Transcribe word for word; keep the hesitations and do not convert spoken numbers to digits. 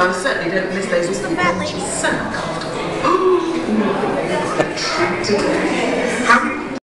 I certainly don't miss those Just the fat lady. So uncomfortable. Attractive.